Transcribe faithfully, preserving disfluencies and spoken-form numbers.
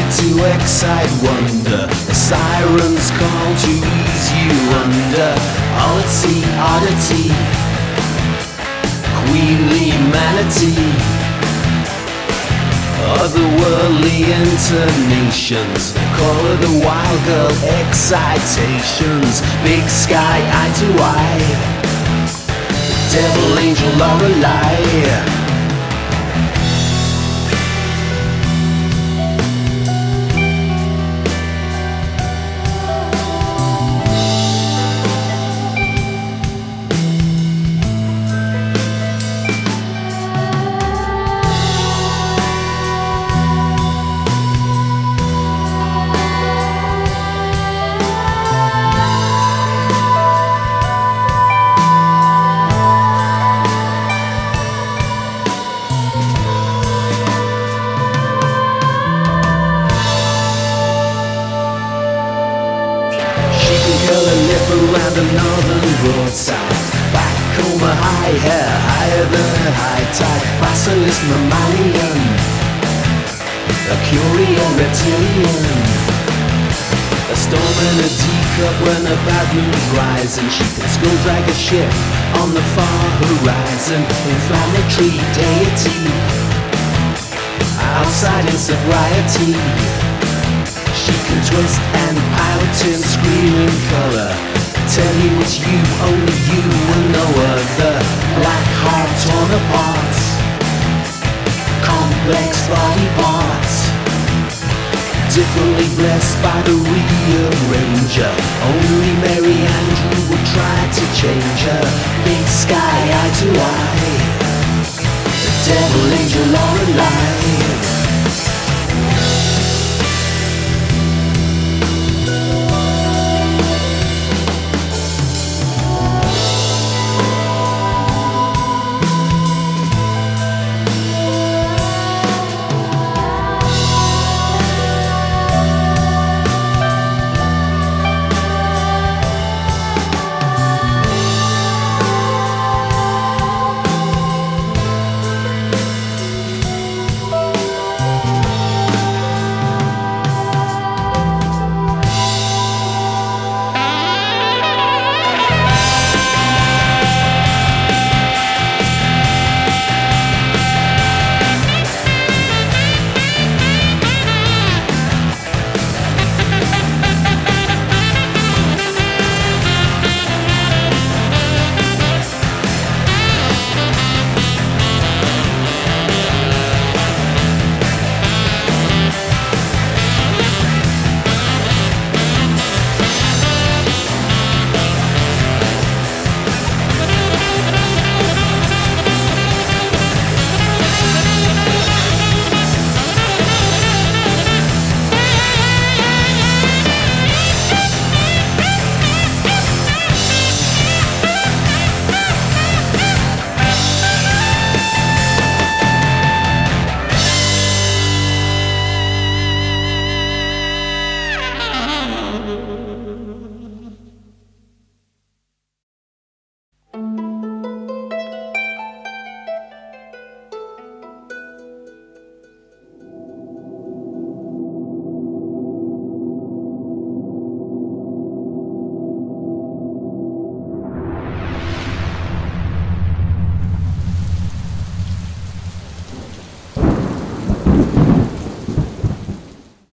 to excite wonder, a siren's call to ease you under. Oddity, oddity, queenly manatee, otherworldly intonations, call her the wild girl excitations. Big sky, eye to eye, devil, angel, Lorelei. Around the northern broadside, back home a high hair, higher than a high tide. Basilisk mammalian, a curious reptilian, a storm in a teacup when a bad moon's rising. She can skull drag a ship on the far horizon. Inflammatory deity, outside in sobriety. She can twist and pout in screaming color, tell you it's you, only you and no other. Black heart torn apart, complex body parts, differently blessed by the rearranger. Only Mary Andrew would try to change her. Big sky, eye to eye, the devil, angel, Lorelei.